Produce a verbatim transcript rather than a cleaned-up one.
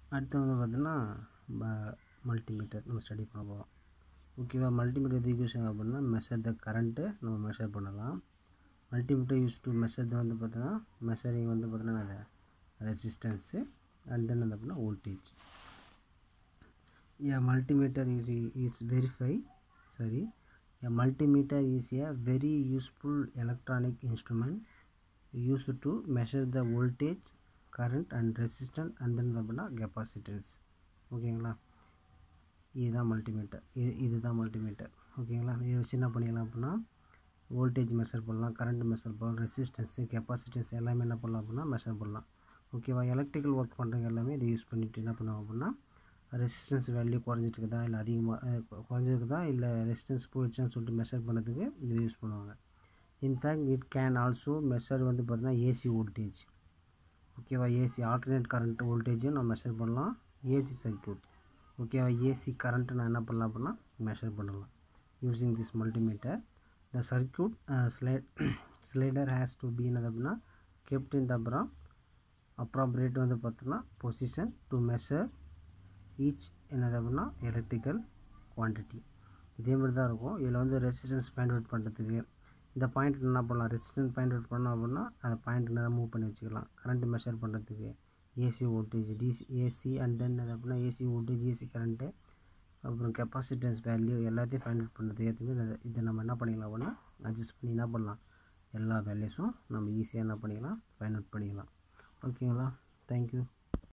அடுத்து வந்து பார்த்தீங்கன்னா மல்டிமீட்டர் நம்ம ஸ்டடி பண்ண போகிறோம். ஓகேவா? மல்டிமீட்டர் எதுக்கு யூஸ் ஆகும் அப்படின்னா மெஷர் த கரண்ட்டு நம்ம மெஷர் பண்ணலாம். மல்டிமீட்டர் யூஸ் டு மெஷர் வந்து பார்த்தீங்கன்னா மெஷரிங் வந்து பார்த்தீங்கன்னா ரெசிஸ்டன்ஸு அண்ட் தென் வந்து அப்படின்னா voltage. A multimeter is is verify sorry a multimeter is a very useful electronic instrument used to measure the voltage, current and resistance and then அப்படின்னா capacitance. ஓகேங்களா? இதுதான் multimeter. இது இதுதான் multimeter. ஓகேங்களா? இதை வச்சு என்ன பண்ணிக்கலாம் அப்படின்னா வோல்டேஜ் மெஷர் பண்ணலாம், கரண்ட் மெஷர் பண்ணலாம், ரெசிஸ்டன்ஸு கெப்பாசிட்டன்ஸ் எல்லாமே என்ன பண்ணலாம் அப்படின்னா மெஷர் பண்ணலாம். ஓகேவா? எலக்ட்ரிக்கல் ஒர்க் பண்ணுறவங்க எல்லாமே இதை யூஸ் பண்ணிவிட்டு என்ன பண்ணுவாங்க அப்படின்னா ரெசிஸ்டன்ஸ் வேல்யூ குறைஞ்சிட்டுருக்குதா இல்லை அதிகமாக குறைஞ்சிருக்குதா இல்லை ரெசிஸ்டன்ஸ் போயிடுச்சான்னு சொல்லிட்டு மெஷர் பண்ணுறதுக்கு இது யூஸ் பண்ணுவாங்க. In fact it can also measure வந்து பார்த்தீங்கன்னா ஏசி வோல்டேஜ். ஓகேவா? ஏசி ஆல்டர்னேட் கரண்ட் வோல்டேஜும் நான் மெஷர் பண்ணலாம். ஏசி சர்க்யூட் ஓகேவா? ஏசி கரண்ட்டு நான் என்ன பண்ணலாம் அப்படின்னா மெஷர் பண்ணலாம் using this multimeter. The circuit slide slider has to be என்னது அப்படின்னா கெப்ட் இன் த அப்புறம் அப்ராப்ரேட் வந்து பார்த்தோன்னா பொசிஷன் டு மெஷர் ஈச் என்னது அப்படின்னா எலக்ட்ரிக்கல் குவான்டிட்டி. இதே மாதிரி தான் இருக்கும். இதில் வந்து ரெசிஸ்டன்ஸ் பாயிண்ட் அவுட் பண்ணுறதுக்கு இந்த பாயிண்ட் என்ன பண்ணலாம், ரெசிஸ்டன்ஸ் பாயிண்ட் அவுட் பண்ணோம் அப்படின்னா அந்த பாயிண்ட் நேரம் மூவ் பண்ணி வச்சுக்கலாம். கரண்ட் மெஷர் பண்ணுறதுக்கு AC voltage, DC AC and then அது அப்படின்னா ஏசி வோல்டேஜ், ஏசி கரண்ட்டு, அப்புறம் கெப்பாசிட்டன்ஸ் வேல்யூ எல்லாத்தையும் ஃபைண்ட் அவுட் பண்ணுறதுக்கு ஏற்ற இதை நம்ம என்ன பண்ணிக்கலாம் அப்படின்னா அட்ஜஸ்ட் பண்ணி என்ன பண்ணலாம் எல்லா வேல்யூஸும் நம்ம ஈஸியாக என்ன பண்ணிக்கலாம் ஃபைண்ட் அவுட் பண்ணிக்கலாம். ஓகேங்களா? தேங்க்யூ.